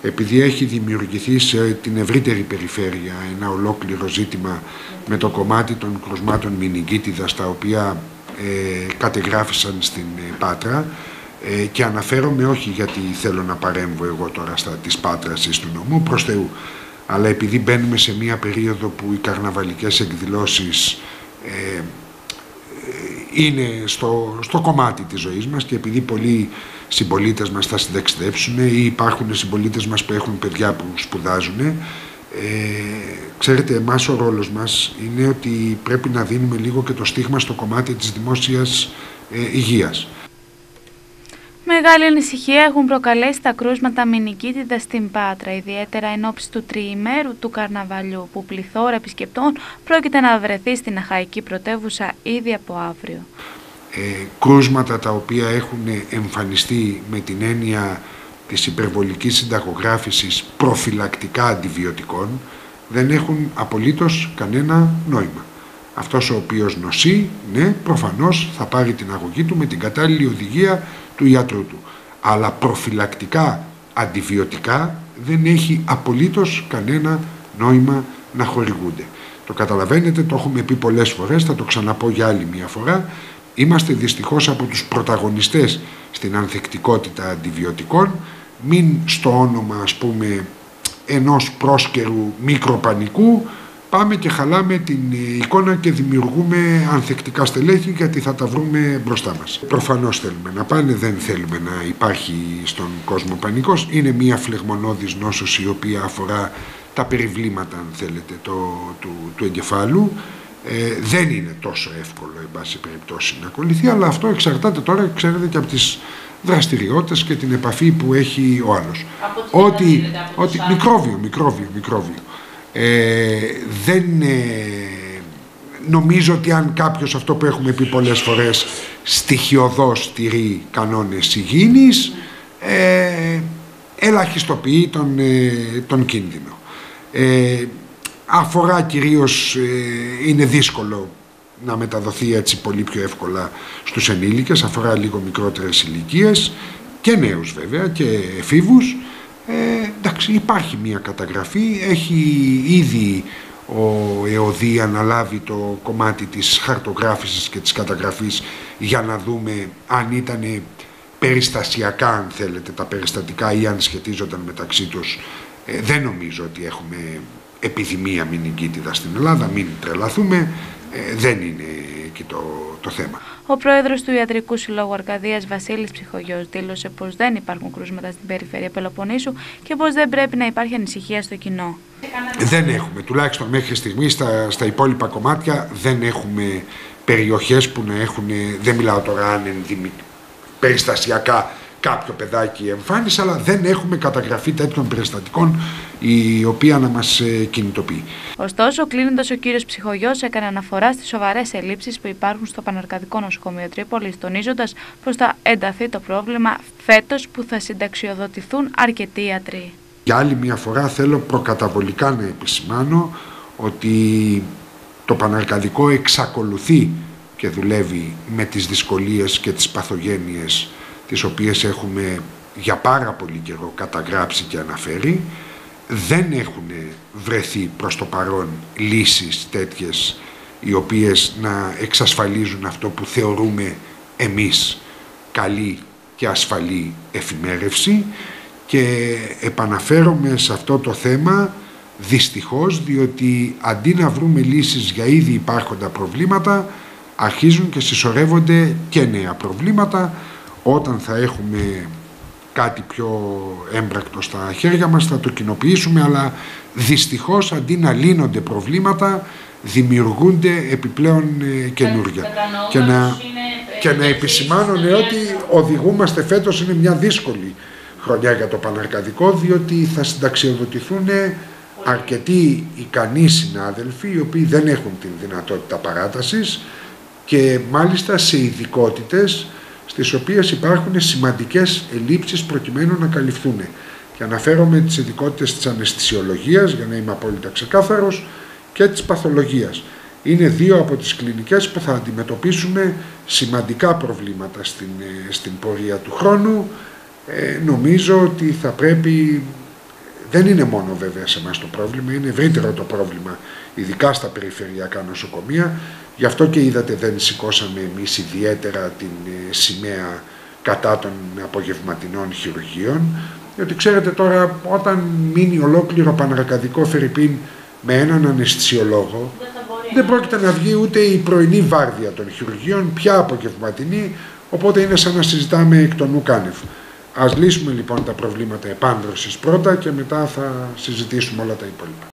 επειδή έχει δημιουργηθεί σε την ευρύτερη περιφέρεια ένα ολόκληρο ζήτημα με το κομμάτι των κρουσμάτων μηνυγκίτιδας, τα οποία κατεγράφησαν στην Πάτρα, και αναφέρομαι όχι γιατί θέλω να παρέμβω εγώ τώρα της Πάτρας ή του νομού, προς Θεού, αλλά επειδή μπαίνουμε σε μια περίοδο που οι καρναβαλικές εκδηλώσεις είναι στο κομμάτι της ζωής μας, και επειδή πολλοί συμπολίτες μας θα συνταξιδέψουν ή υπάρχουν συμπολίτες μας που έχουν παιδιά που σπουδάζουν, ξέρετε, εμάς ο ρόλος μας είναι ότι πρέπει να δίνουμε λίγο και το στίγμα στο κομμάτι της δημόσιας υγείας. Μεγάλη ανησυχία έχουν προκαλέσει τα κρούσματα μηνυγκίτιδας στην Πάτρα, ιδιαίτερα εν ώψη του τριημέρου του καρναβαλιού, που πληθώρα επισκεπτών πρόκειται να βρεθεί στην αχαϊκή πρωτεύουσα ήδη από αύριο. Κρούσματα τα οποία έχουν εμφανιστεί με την έννοια της υπερβολικής συνταγογράφησης προφυλακτικά αντιβιωτικών δεν έχουν απολύτως κανένα νόημα. Αυτός ο οποίος νοσεί, ναι, προφανώς θα πάρει την αγωγή του με την κατάλληλη οδηγία του ιατρού του. Αλλά προφυλακτικά αντιβιωτικά δεν έχει απολύτως κανένα νόημα να χορηγούνται. Το καταλαβαίνετε, το έχουμε πει πολλές φορές, θα το ξαναπώ για άλλη μια φορά. Είμαστε δυστυχώς από τους πρωταγωνιστές στην ανθεκτικότητα αντιβιωτικών. Μην στο όνομα, ας πούμε, ενός πρόσκαιρου μικροπανικού πάμε και χαλάμε την εικόνα και δημιουργούμε ανθεκτικά στελέχη, γιατί θα τα βρούμε μπροστά μας. Προφανώς θέλουμε να πάνε, δεν θέλουμε να υπάρχει στον κόσμο πανικός. Είναι μια φλεγμονώδης νόσος η οποία αφορά τα περιβλήματα, αν θέλετε, του εγκεφάλου. Δεν είναι τόσο εύκολο, εν πάση περιπτώσει, να κολληθεί, αλλά αυτό εξαρτάται τώρα, ξέρετε, και από τις δραστηριότητες και την επαφή που έχει ο άλλος. Ότι μικρόβιο. Δεν νομίζω ότι αν κάποιος, αυτό που έχουμε πει πολλές φορές, στοιχειωδώς τηρεί κανόνες υγιεινής, ελαχιστοποιεί τον κίνδυνο. Αφορά κυρίως, είναι δύσκολο να μεταδοθεί έτσι πολύ πιο εύκολα στους ενήλικες, αφορά λίγο μικρότερες ηλικίες και νέους βέβαια και εφήβους. Εντάξει, υπάρχει μια καταγραφή, έχει ήδη ο ΕΟΔΗ αναλάβει το κομμάτι της χαρτογράφησης και της καταγραφής για να δούμε αν ήταν περιστασιακά, αν θέλετε, τα περιστατικά ή αν σχετίζονταν μεταξύ τους. Δεν νομίζω ότι έχουμε επιδημία μηνυγκίτιδας στην Ελλάδα, μην τρελαθούμε, δεν είναι εκεί το θέμα. Ο πρόεδρος του Ιατρικού Συλλόγου Αρκαδίας, Βασίλης Ψυχογιός, δήλωσε πως δεν υπάρχουν κρούσματα στην περιφέρεια Πελοποννήσου και πως δεν πρέπει να υπάρχει ανησυχία στο κοινό. Δεν έχουμε, τουλάχιστον μέχρι στιγμή στα υπόλοιπα κομμάτια, δεν έχουμε περιοχές που να έχουν, δεν μιλάω τώρα αν περιστασιακά κάποιο παιδάκι εμφάνισε, αλλά δεν έχουμε καταγραφεί τέτοιων περιστατικών η οποία να μας κινητοποιεί. Ωστόσο, κλείνοντας, ο κύριος Ψυχογιός έκανε αναφορά στις σοβαρές ελλείψεις που υπάρχουν στο Παναρκαδικό Νοσοκομείο Τρίπολης, τονίζοντας πως θα ενταθεί το πρόβλημα φέτος που θα συνταξιοδοτηθούν αρκετοί ιατροί. Για άλλη μια φορά θέλω προκαταβολικά να επισημάνω ότι το Παναρκαδικό εξακολουθεί και δουλεύει με τις δυσκολίες και τις παθογένειες τις οποίες έχουμε για πάρα πολύ καιρό καταγράψει και αναφέρει. Δεν έχουν βρεθεί προς το παρόν λύσεις τέτοιες οι οποίες να εξασφαλίζουν αυτό που θεωρούμε εμείς καλή και ασφαλή εφημέρευση, και επαναφέρομαι σε αυτό το θέμα δυστυχώς, διότι αντί να βρούμε λύσεις για ήδη υπάρχοντα προβλήματα, αρχίζουν και συσσωρεύονται και νέα προβλήματα. Όταν θα έχουμε κάτι πιο έμπρακτο στα χέρια μας θα το κοινοποιήσουμε, αλλά δυστυχώς αντί να λύνονται προβλήματα δημιουργούνται επιπλέον καινούργια. Και να επισημάνω ότι οδηγούμαστε φέτος, είναι μια δύσκολη χρονιά για το Παναρκαδικό, διότι θα συνταξιοδοτηθούν αρκετοί ικανοί συνάδελφοι οι οποίοι δεν έχουν την δυνατότητα παράτασης και μάλιστα σε ειδικότητες στις οποίες υπάρχουν σημαντικές ελλείψεις προκειμένου να καλυφθούν. Και αναφέρομαι τις ειδικότητες της αναισθησιολογίας, για να είμαι απόλυτα ξεκάθαρος, και της παθολογίας. Είναι δύο από τις κλινικές που θα αντιμετωπίσουμε σημαντικά προβλήματα στην πορεία του χρόνου. Νομίζω ότι θα πρέπει Δεν είναι μόνο βέβαια σε εμάς το πρόβλημα, είναι ευρύτερο το πρόβλημα, ειδικά στα περιφερειακά νοσοκομεία. Γι' αυτό και είδατε δεν σηκώσαμε εμείς ιδιαίτερα την σημαία κατά των απογευματινών χειρουργείων, διότι ξέρετε τώρα όταν μείνει ολόκληρο παναρκαδικό φερρυπίν με έναν αναισθησιολόγο, δεν πρόκειται να βγει ούτε η πρωινή βάρδια των χειρουργείων, πια απογευματινή, οπότε είναι σαν να συζητάμε εκ των ουκάνευ. Ας λύσουμε λοιπόν τα προβλήματα επάνδρωσης πρώτα και μετά θα συζητήσουμε όλα τα υπόλοιπα.